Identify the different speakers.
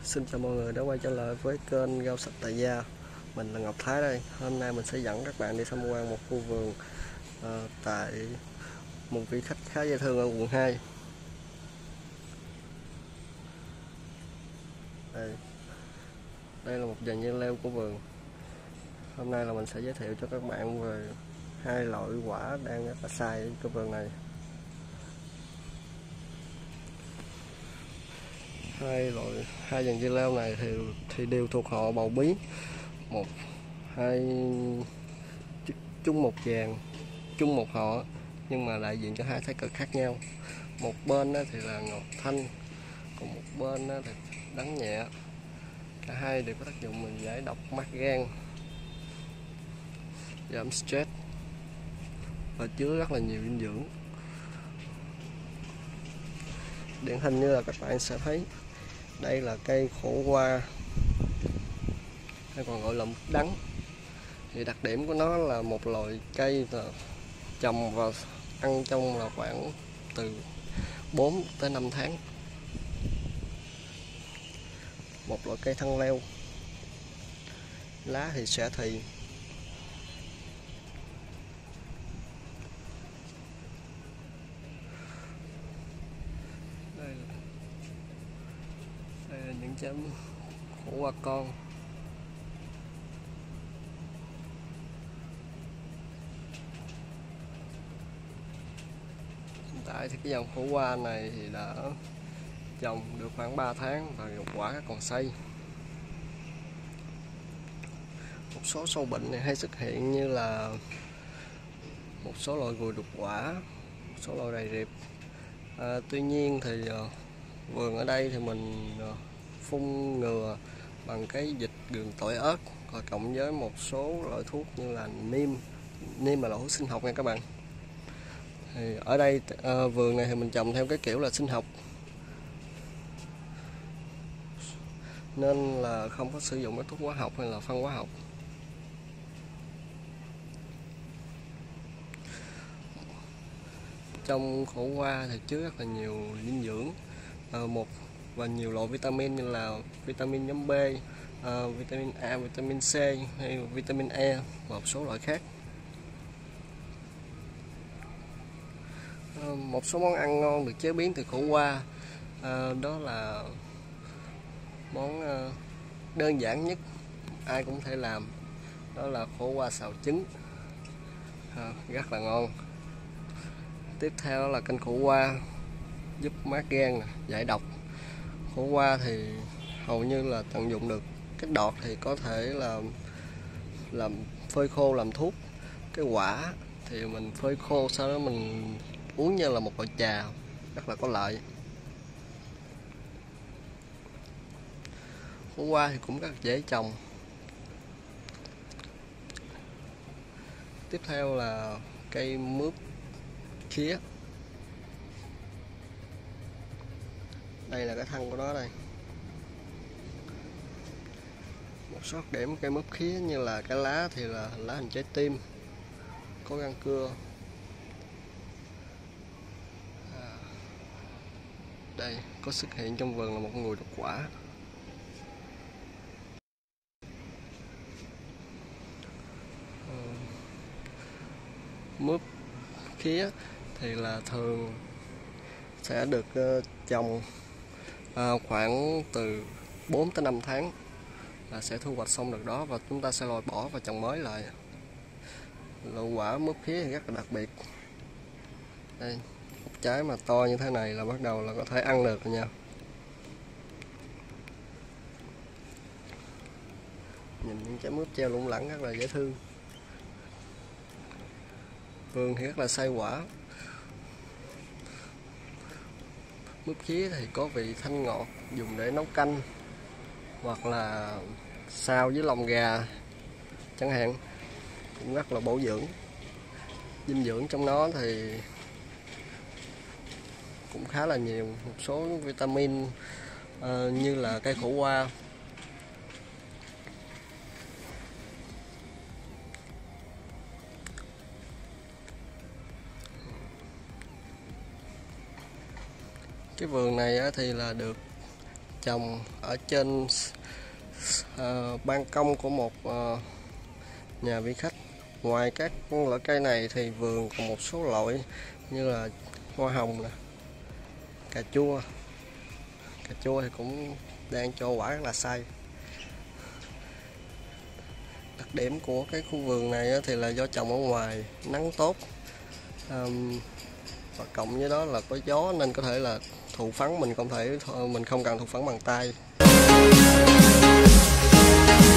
Speaker 1: Xin chào mọi người đã quay trở lại với kênh Rau Sạch Tại Gia. Mình là Ngọc Thái đây. Hôm nay mình sẽ dẫn các bạn đi tham quan một khu vườn tại một vị khách khá dễ thương ở quận 2. Đây là một dàn dưa leo của vườn. Hôm nay là mình sẽ giới thiệu cho các bạn về hai loại quả đang rất là sai ở cái vườn này. Hai dàn dưa leo này thì đều thuộc họ bầu bí, hai chung một dàn, chung một họ, nhưng mà đại diện cho hai thái cực khác nhau. Một bên thì là ngọt thanh, còn một bên thì đắng nhẹ. Cả hai đều có tác dụng giải độc, mát gan, giảm stress và chứa rất là nhiều dinh dưỡng. Điển hình như là các bạn sẽ thấy đây là cây khổ qua, hay còn gọi là mứt đắng. Thì đặc điểm của nó là một loại cây trồng và ăn trong là khoảng từ 4 tới 5 tháng. Một loại cây thân leo, lá thì sẽ thì. Đây là những trái khổ qua con. Hiện tại thì cái dòng khổ qua này thì đã trồng được khoảng 3 tháng và quả còn xay. Một số sâu bệnh này hay xuất hiện như là một số loại ruồi đục quả, một số loại đầy rệp. Tuy nhiên thì vườn ở đây thì mình phun ngừa bằng cái dịch gừng tỏi ớt, và cộng với một số loại thuốc như là niêm là loại thuốc sinh học nha các bạn. Thì ở đây vườn này thì mình trồng theo cái kiểu là sinh học, nên là không có sử dụng cái thuốc hóa học hay là phân hóa học. Trong khổ qua thì chứa rất là nhiều dinh dưỡng, và nhiều loại vitamin như là vitamin nhóm B, vitamin A, vitamin C hay vitamin E và một số loại khác. Một số món ăn ngon được chế biến từ khổ qua, đó là món đơn giản nhất ai cũng thể làm, đó là khổ qua xào trứng, rất là ngon. Tiếp theo đó là canh khổ qua, giúp mát gan, giải độc. Khổ qua thì hầu như là tận dụng được. Cái đọt thì có thể là làm phơi khô làm thuốc. Cái quả thì mình phơi khô, sau đó mình uống như là một loại trà, rất là có lợi. Khổ qua thì cũng rất dễ trồng. Tiếp theo là cây mướp khía. Đây là cái thân của nó đây. Một số đặc điểm cây mướp khía như là cái lá thì là lá hình trái tim, có răng cưa. Đây có xuất hiện trong vườn là một người đục quả. Mướp khía thì là thường sẽ được trồng khoảng từ 4 tới 5 tháng là sẽ thu hoạch xong được đó, và chúng ta sẽ loại bỏ và trồng mới lại. Loại quả mướp khía thì rất là đặc biệt. Đây, một trái mà to như thế này là bắt đầu là có thể ăn được rồi nha. Nhìn những trái mướp treo lủng lẳng rất là dễ thương. Vườn thì rất là sai quả. Mướp khía thì có vị thanh ngọt, dùng để nấu canh hoặc là xào với lòng gà chẳng hạn, cũng rất là bổ dưỡng. Dinh dưỡng trong nó thì cũng khá là nhiều, một số vitamin như là cây khổ qua. Cái vườn này thì là được trồng ở trên ban công của một nhà vị khách. Ngoài các loại cây này thì vườn còn một số loại như là hoa hồng nè, cà chua. Cà chua thì cũng đang cho quả rất là sai. Đặc điểm của cái khu vườn này thì là do trồng ở ngoài, nắng tốt, và cộng với đó là có gió nên có thể là thụ phấn mình không cần thụ phấn bằng tay.